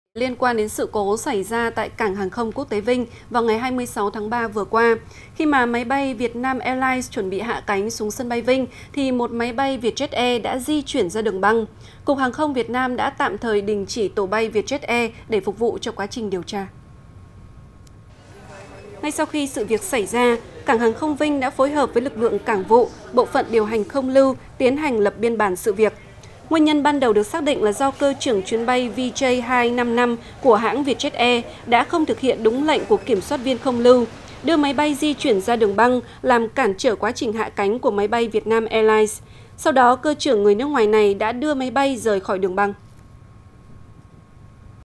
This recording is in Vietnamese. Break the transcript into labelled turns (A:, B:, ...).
A: Liên quan đến sự cố xảy ra tại cảng hàng không quốc tế Vinh vào ngày 26 tháng 3 vừa qua, khi mà máy bay Vietnam Airlines chuẩn bị hạ cánh xuống sân bay Vinh, thì một máy bay Vietjet Air đã di chuyển ra đường băng. Cục Hàng không Việt Nam đã tạm thời đình chỉ tổ bay Vietjet Air để phục vụ cho quá trình điều tra. Ngay sau khi sự việc xảy ra, Cảng hàng không Vinh đã phối hợp với lực lượng cảng vụ, bộ phận điều hành không lưu tiến hành lập biên bản sự việc. Nguyên nhân ban đầu được xác định là do cơ trưởng chuyến bay VJ255 của hãng Vietjet Air đã không thực hiện đúng lệnh của kiểm soát viên không lưu, đưa máy bay di chuyển ra đường băng, làm cản trở quá trình hạ cánh của máy bay Vietnam Airlines. Sau đó, cơ trưởng người nước ngoài này đã đưa máy bay rời khỏi đường băng.